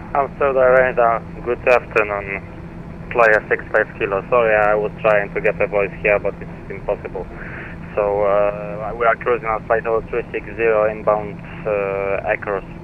Amsterdam Radar, good afternoon. Flyer 65 kilo. Sorry, I was trying to get a voice here, but it's impossible. So we are cruising on flight level 360 inbound across